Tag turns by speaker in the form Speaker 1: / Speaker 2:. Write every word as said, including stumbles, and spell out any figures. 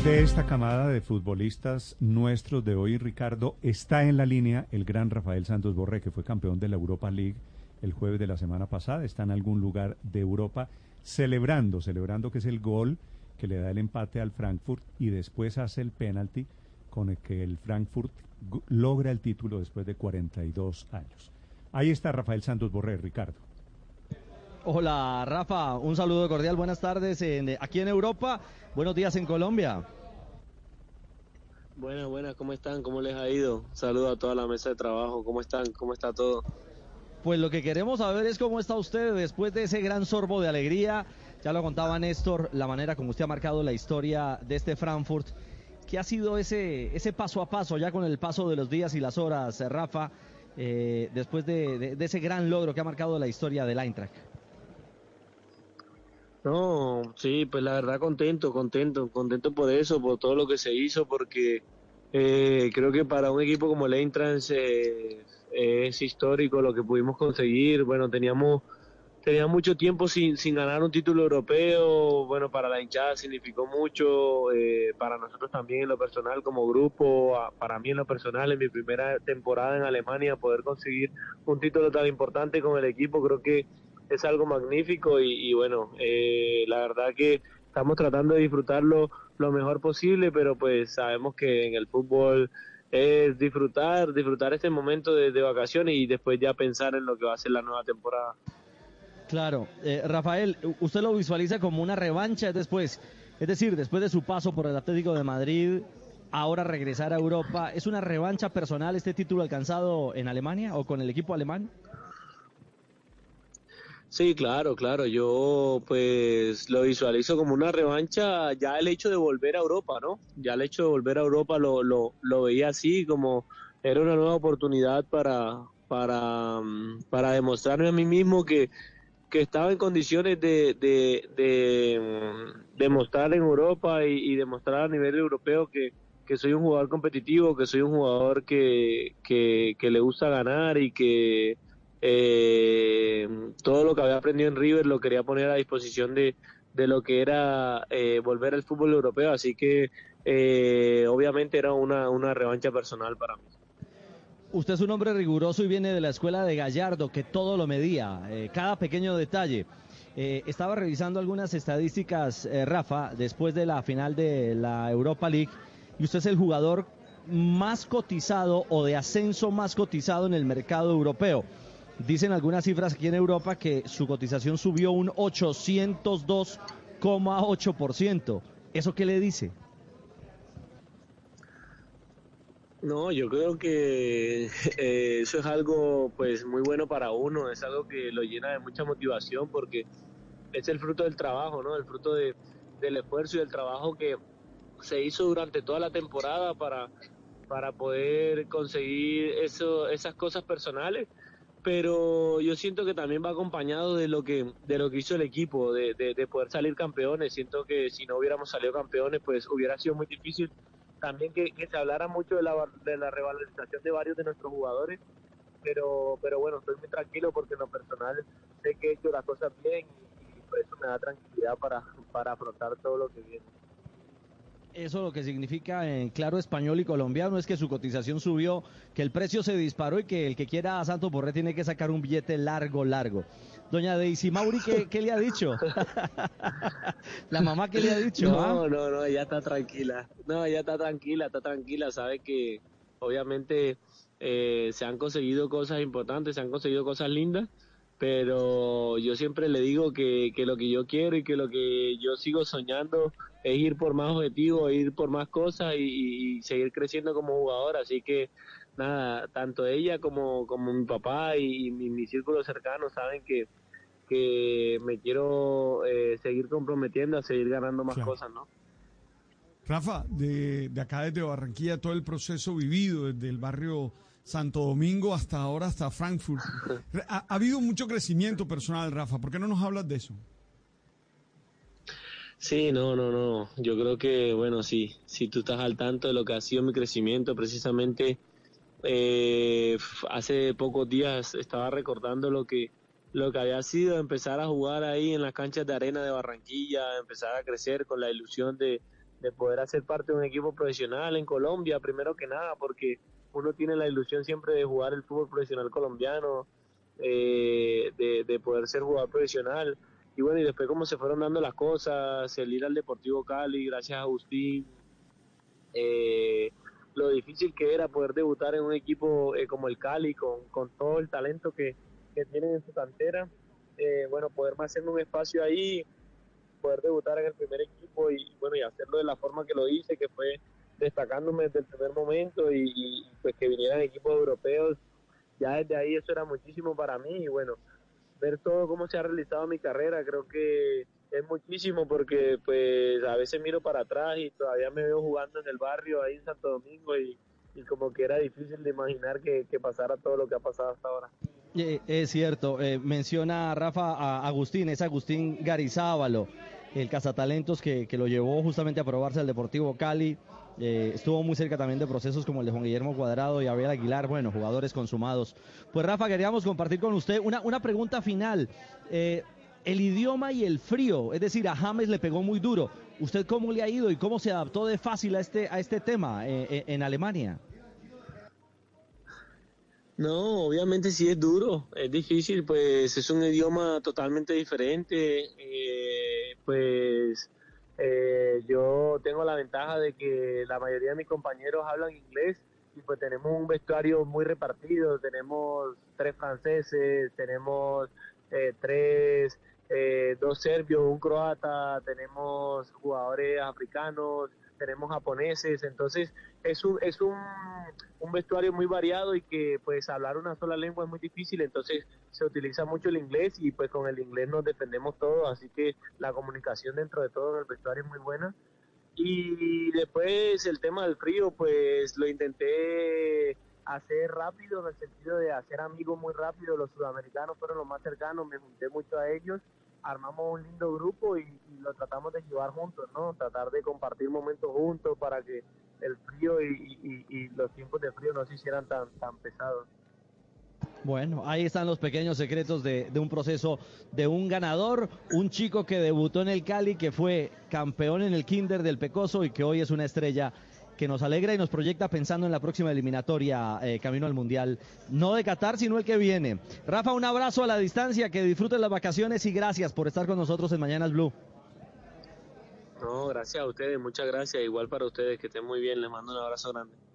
Speaker 1: De esta camada de futbolistas nuestros de hoy, Ricardo, está en la línea el gran Rafael Santos Borré, que fue campeón de la Europa League el jueves de la semana pasada. Está en algún lugar de Europa celebrando, celebrando que es el gol que le da el empate al Frankfurt y después hace el penalti con el que el Frankfurt logra el título después de cuarenta y dos años. Ahí está Rafael Santos Borré, Ricardo.
Speaker 2: Hola Rafa, un saludo cordial, buenas tardes en, aquí en Europa, buenos días en Colombia.
Speaker 3: Buenas, buenas, ¿cómo están? ¿Cómo les ha ido? Saludo a toda la mesa de trabajo, ¿cómo están? ¿Cómo está todo?
Speaker 2: Pues lo que queremos saber es cómo está usted después de ese gran sorbo de alegría. Ya lo contaba Néstor, la manera como usted ha marcado la historia de este Frankfurt. ¿Qué ha sido ese, ese paso a paso, ya con el paso de los días y las horas, Rafa, eh, después de, de, de ese gran logro que ha marcado la historia del Eintracht?
Speaker 3: No, sí, pues la verdad contento, contento, contento por eso, por todo lo que se hizo, porque eh, creo que para un equipo como el Eintracht eh, es histórico lo que pudimos conseguir. Bueno, teníamos teníamos mucho tiempo sin, sin ganar un título europeo. Bueno, para la hinchada significó mucho, eh, para nosotros también en lo personal como grupo, a, para mí en lo personal en mi primera temporada en Alemania, poder conseguir un título tan importante con el equipo, creo que es algo magnífico y, y bueno, eh, la verdad que estamos tratando de disfrutarlo lo mejor posible, pero pues sabemos que en el fútbol es disfrutar, disfrutar este momento de, de vacaciones y después ya pensar en lo que va a ser la nueva temporada.
Speaker 2: Claro, eh, Rafael, usted lo visualiza como una revancha después, es decir, después de su paso por el Atlético de Madrid, ahora regresar a Europa, ¿es una revancha personal este título alcanzado en Alemania o con el equipo alemán?
Speaker 3: Sí, claro, claro, yo pues lo visualizo como una revancha, ya el hecho de volver a Europa, ¿no? Ya el hecho de volver a Europa lo, lo, lo veía así, como era una nueva oportunidad para, para, para demostrarme a mí mismo que, que estaba en condiciones de, de, de, de mostrar en Europa y, y demostrar a nivel europeo que, que soy un jugador competitivo, que soy un jugador que, que, que le gusta ganar y que eh, todo lo que había aprendido en River lo quería poner a disposición de, de lo que era eh, volver al fútbol europeo, así que eh, obviamente era una, una revancha personal para mí.
Speaker 2: Usted es un hombre riguroso y viene de la escuela de Gallardo, que todo lo medía, eh, cada pequeño detalle. Eh, estaba revisando algunas estadísticas, eh, Rafa, después de la final de la Europa League, y usted es el jugador más cotizado o de ascenso más cotizado en el mercado europeo. Dicen algunas cifras aquí en Europa que su cotización subió un ochocientos dos coma ocho por ciento. ¿Eso qué le dice?
Speaker 3: No, yo creo que eh, eso es algo pues muy bueno para uno, es algo que lo llena de mucha motivación porque es el fruto del trabajo, ¿no? El fruto de, del esfuerzo y del trabajo que se hizo durante toda la temporada para, para poder conseguir eso, esas cosas personales, pero yo siento que también va acompañado de lo que de lo que hizo el equipo, de, de, de poder salir campeones. Siento que si no hubiéramos salido campeones, pues hubiera sido muy difícil también que, que se hablara mucho de la, de la revalorización de varios de nuestros jugadores, pero pero bueno, estoy muy tranquilo porque en lo personal sé que he hecho las cosas bien y, y por eso me da tranquilidad para, para afrontar todo lo que viene.
Speaker 2: Eso lo que significa en claro español y colombiano es que su cotización subió, que el precio se disparó y que el que quiera a Santos Borré tiene que sacar un billete largo, largo. Doña Daisy Mauri, ¿qué, qué le ha dicho? La mamá, ¿qué le ha dicho?
Speaker 3: No,
Speaker 2: ¿ah?
Speaker 3: no, no, ella está tranquila. No, ella está tranquila, está tranquila. Sabe que obviamente eh, se han conseguido cosas importantes, se han conseguido cosas lindas, pero yo siempre le digo que, que lo que yo quiero y que lo que yo sigo soñando es ir por más objetivos, ir por más cosas y, y seguir creciendo como jugador. Así que nada, tanto ella como, como mi papá y, y mi, mi círculo cercano saben que que me quiero eh, seguir comprometiendo a seguir ganando más
Speaker 4: Claro.
Speaker 3: cosas, ¿no?
Speaker 4: Rafa, de, de acá desde Barranquilla, todo el proceso vivido desde el barrio Santo Domingo hasta ahora, hasta Frankfurt. Ha, ha habido mucho crecimiento personal, Rafa. ¿Por qué no nos hablas de eso?
Speaker 3: Sí, no, no, no. Yo creo que, bueno, sí, si tú estás al tanto de lo que ha sido mi crecimiento, precisamente eh, hace pocos días estaba recordando lo que lo que había sido empezar a jugar ahí en las canchas de arena de Barranquilla, empezar a crecer con la ilusión de, de poder hacer parte de un equipo profesional en Colombia, primero que nada, porque uno tiene la ilusión siempre de jugar el fútbol profesional colombiano, eh, de, de poder ser jugador profesional. Y bueno, y después cómo se fueron dando las cosas, el ir al Deportivo Cali, gracias a Agustín, eh, lo difícil que era poder debutar en un equipo eh, como el Cali, con, con todo el talento que, que tienen en su cantera, eh, bueno, poder hacerme un espacio ahí, poder debutar en el primer equipo y bueno, y hacerlo de la forma que lo hice, que fue destacándome desde el primer momento y, y pues que vinieran equipos europeos, ya desde ahí eso era muchísimo para mí y bueno, ver todo cómo se ha realizado mi carrera, creo que es muchísimo porque pues a veces miro para atrás y todavía me veo jugando en el barrio ahí en Santo Domingo y, y como que era difícil de imaginar que, que pasara todo lo que ha pasado hasta ahora.
Speaker 2: Eh, es cierto, eh, menciona Rafa a Agustín, es Agustín Garizábalo, el cazatalentos que, que lo llevó justamente a probarse al Deportivo Cali. Eh, estuvo muy cerca también de procesos como el de Juan Guillermo Cuadrado y Abel Aguilar, bueno, jugadores consumados. Pues Rafa, queríamos compartir con usted una, una pregunta final. Eh, el idioma y el frío, es decir, a James le pegó muy duro. ¿Usted cómo le ha ido y cómo se adaptó de fácil a este, a este tema eh, en Alemania?
Speaker 3: No, obviamente sí es duro, es difícil, pues es un idioma totalmente diferente, eh, pues eh, yo tengo la ventaja de que la mayoría de mis compañeros hablan inglés y pues tenemos un vestuario muy repartido, tenemos tres franceses, tenemos eh, tres, eh, dos serbios, un croata, tenemos jugadores africanos, tenemos japoneses, entonces es un es un, un vestuario muy variado y que pues hablar una sola lengua es muy difícil, entonces se utiliza mucho el inglés y pues con el inglés nos defendemos todos, así que la comunicación dentro de todo en el vestuario es muy buena. Y después el tema del frío, pues lo intenté hacer rápido, en el sentido de hacer amigos muy rápido, los sudamericanos fueron los más cercanos, me junté mucho a ellos, armamos un lindo grupo y, y lo tratamos de llevar juntos, ¿no? Tratar de compartir momentos juntos para que el frío y, y, y los tiempos de frío no se hicieran tan, tan pesados.
Speaker 2: Bueno, ahí están los pequeños secretos de, de un proceso de un ganador, un chico que debutó en el Cali, que fue campeón en el Kinder del Pecoso y que hoy es una estrella que nos alegra y nos proyecta pensando en la próxima eliminatoria eh, camino al Mundial, no de Qatar, sino el que viene. Rafa, un abrazo a la distancia, que disfruten las vacaciones y gracias por estar con nosotros en Mañanas Blue.
Speaker 3: No, gracias a ustedes, muchas gracias, igual para ustedes, que estén muy bien, les mando un abrazo grande.